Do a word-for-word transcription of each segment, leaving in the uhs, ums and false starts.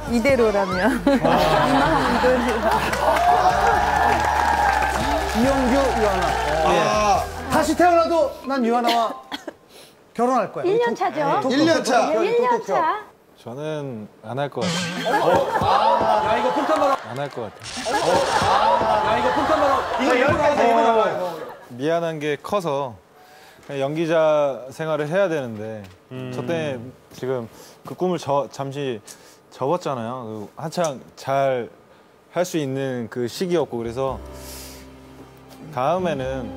이대로라면. 이만하면 이대로. 이영규, 유하나. 아, 예. 다시 태어나도 난 유하나와 결혼할 거야. 일 년 차죠? 일 년 차. 일 년 차. 저는 안 할 것 같아요. 아, 야, 이거 폭탄 발언. 안 할 것 같아요. 아, 야, 이거 폭탄 발언. 이거 일부러 하세요, 일부러. 미안한 게 커서 그냥 연기자 생활을 해야 되는데 음. 저 때 지금 그 꿈을 저, 잠시 접었잖아요. 그 한창 잘 할 수 있는 그 시기였고 그래서 다음에는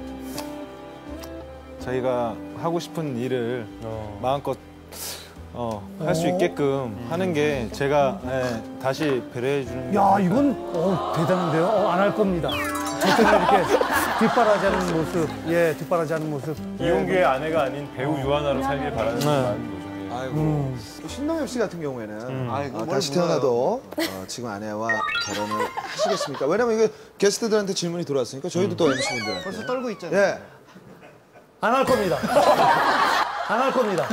자기가 하고 싶은 일을 어. 마음껏 어, 할 수 있게끔 하는 게 제가 예, 다시 배려해 주는 게 야, 아닐까. 이건 어, 대단한데요? 어, 안 할 겁니다. 저때는 이렇게 뒷바라지하는 모습, 예, 뒷바라지하는 모습. 이용규의 아내가 아닌 배우 유하나로 살길 바라는 마음인 거죠. 아이고. 음. 신동엽 씨 같은 경우에는 음. 아이고, 어, 다시 태어나도 어, 지금 아내와 결혼을 하시겠습니까? 왜냐면 이게 게스트들한테 질문이 들어왔으니까 저희도 또 엠씨분들한테 벌써 떨고 있잖아요. 예. 안 할 겁니다. 안 할 겁니다.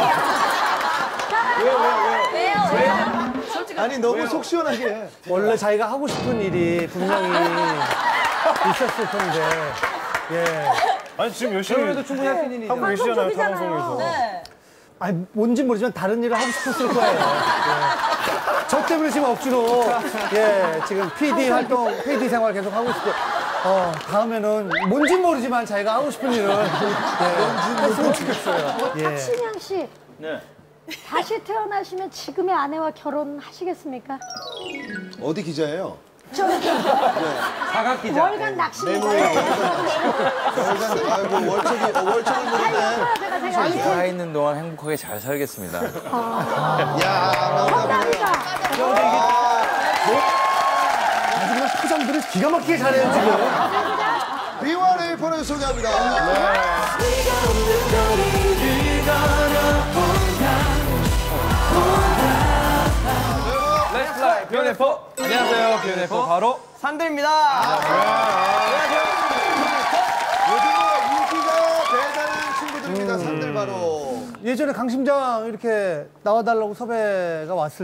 아니 너무 속 시원하게 해. 원래 자기가 하고 싶은 일이 분명히 있었을 텐데, 예. 아니 지금 열심히 그래도 충분히 할 수 있는 하고 일이잖아요. 계시잖아요, 방송국이잖아요. 타방송에서. 네. 아니, 뭔지 모르지만 다른 일을 하고 싶었을 거예요. 예. 저 때문에 지금 억지로, 예, 지금 피디 활동, 피디 생활 계속 하고 싶고, 어, 다음에는 뭔지 모르지만 자기가 하고 싶은 일을, 예, 했으면 좋겠어요. 예. 박신양 씨. 네. 다시 태어나시면 지금의 아내와 결혼하시겠습니까? 어디 기자예요? 사각 기자. 월간 낚시인가요? 월간 아이고 월척이 어, 월척이 모르네. 제가 제가 아니, 살아있는 동안 행복하게 잘 살겠습니다. 야, 감사합니다. 아주 그냥 포장들을 기가 막히게 잘해요, 지금. 비와 레이퍼를 소개합니다. 렛츠플라이 비오네포. 안녕하세요, 비오네포 바로 산들입니다. 요즘 인기가 대단한 친구들입니다. 산들 바로. 예전에 강심장 이렇게 나와달라고 섭외가 왔을